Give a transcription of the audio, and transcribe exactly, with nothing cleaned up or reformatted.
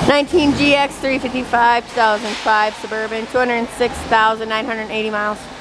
nineteen G X three fifty-five, two thousand five Suburban, two hundred six thousand nine hundred eighty miles.